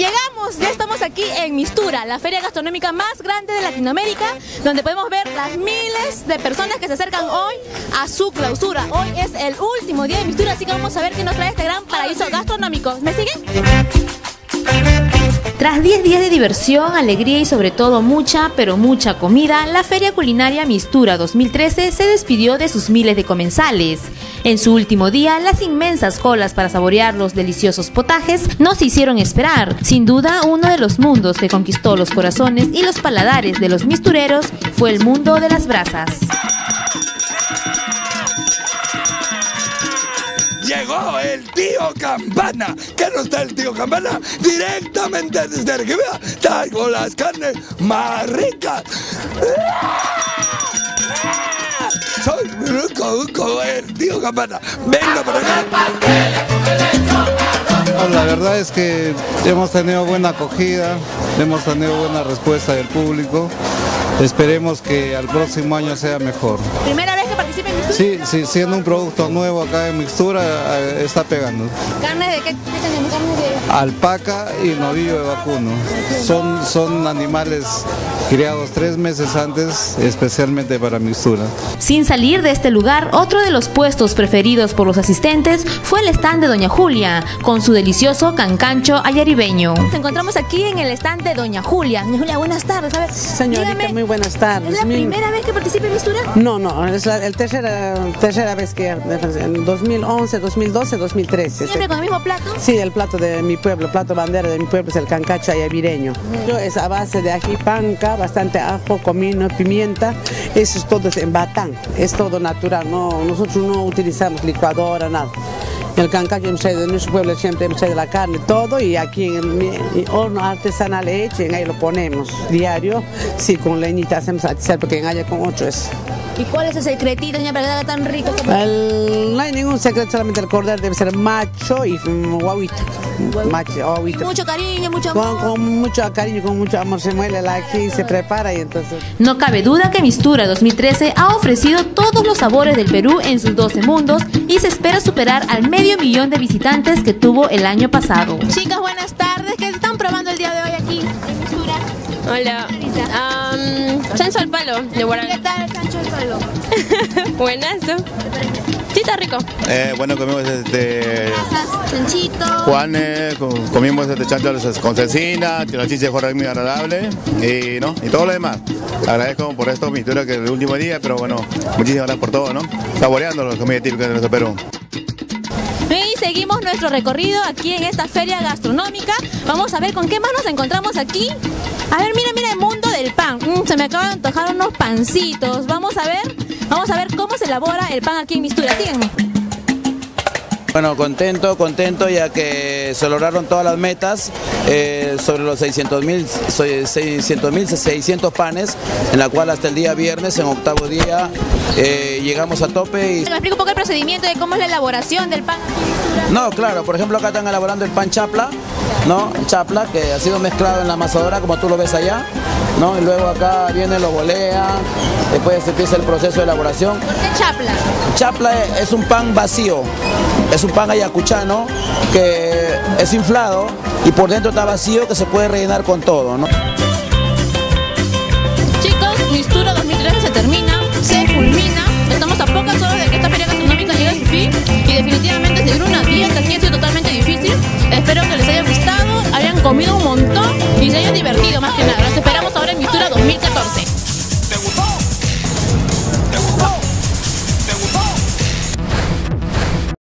llegamos, ya estamos aquí en Mistura, la feria gastronómica más grande de Latinoamérica, donde podemos ver las miles de personas que se acercan hoy a su clausura. Hoy es el último día de Mistura, así que vamos a ver qué nos trae este gran paraíso gastronómico. ¿Me siguen? Tras 10 días de diversión, alegría y sobre todo mucha, pero mucha comida, la Feria Culinaria Mistura 2013 se despidió de sus miles de comensales. En su último día, las inmensas colas para saborear los deliciosos potajes no se hicieron esperar. Sin duda, uno de los mundos que conquistó los corazones y los paladares de los mistureros fue el mundo de las brasas. Llegó el tío Campana. ¿Qué no está el tío Campana? Directamente desde Arquivia. Traigo las carnes más ricas. Soy rico, el tío Campana. Venga por acá. La verdad es que hemos tenido buena acogida, hemos tenido buena respuesta del público. Esperemos que al próximo año sea mejor. ¿Primera vez que participa en Mistura? Sí, siendo un producto nuevo acá en Mistura, está pegando. ¿Carne de qué tenemos? ¿Carne de...? Alpaca y novillo de vacuno. Son animales criados 3 meses antes, especialmente para Mistura. Sin salir de este lugar, otro de los puestos preferidos por los asistentes fue el stand de Doña Julia, con su delicioso cancancho ayaribeño. Nos encontramos aquí en el stand de Doña Julia. Doña Julia, buenas tardes. A ver, señorita, dígame, muy buenas tardes. ¿Es la primera vez que participa en Mistura? No, es la tercera vez que en 2011, 2012, 2013. ¿Siempre con el mismo plato? Sí, el plato de mi pueblo, el plato bandera de mi pueblo es el cancacho ayavireño. Es a base de ají panca, bastante ajo, comino, pimienta. Eso es todo en batán, es todo natural. No, nosotros no utilizamos licuadora, nada. El cancacho hemos traído de nuestro pueblo, siempre hemos traído la carne, todo, y aquí en el horno artesanal hecho, ahí lo ponemos diario. Sí, con leñita hacemos atizar porque en allá con 8 es. ¿Y cuál es el secretito, doña, para que haga tan rico? No hay ningún secreto, solamente el cordero debe ser macho y guauito. Macho, guauito. Mucho cariño, mucho amor. Con mucho cariño, con mucho amor se muele el ají, se prepara y entonces... No cabe duda que Mistura 2013 ha ofrecido todos los sabores del Perú en sus 12 mundos y se espera superar al 500.000 de visitantes que tuvo el año pasado. Chicas, buenas tardes. ¿Qué están probando el día de hoy aquí en Mistura? Hola. Chancho al palo de Guaral. ¿Qué tal el chancho al palo? Buenazo. Sí, está rico. Bueno, comimos chanchito. Juanes, comimos chancho con cecina, la chicha fue muy agradable y todo lo demás. Agradezco por esto, Mistura, que es el último día, pero bueno, muchísimas gracias por todo, ¿no? Saboreando la comida típica de nuestro Perú. Y seguimos nuestro recorrido aquí en esta feria gastronómica. Vamos a ver con qué más nos encontramos aquí. A ver, mira el mundo del pan. Se me acaban de antojar unos pancitos. Vamos a ver cómo se elabora el pan aquí en Mistura. Síganme. Bueno, contento ya que se lograron todas las metas sobre los 600 panes, en la cual hasta el día viernes, en octavo día, llegamos a tope. ¿Me explica un poco el procedimiento de cómo es la elaboración del pan aquí en Mistura? No, claro, por ejemplo acá están elaborando el pan chapla, ¿no? Chapla, que ha sido mezclado en la amasadora como tú lo ves allá, ¿no? Y luego acá viene, lo bolea, después empieza el proceso de elaboración. ¿Por qué chapla? Chapla es un pan vacío. Es un pan ayacuchano que es inflado y por dentro está vacío, que se puede rellenar con todo, ¿no? Chicos, Mistura 2013 se termina, se culmina. Estamos a pocas horas de que esta feria gastronómica llegue a su fin y definitivamente seguir una dieta aquí ha sido totalmente difícil. Espero que les haya gustado, hayan comido un montón y se hayan divertido más que nada. Los esperamos ahora en Mistura 2014.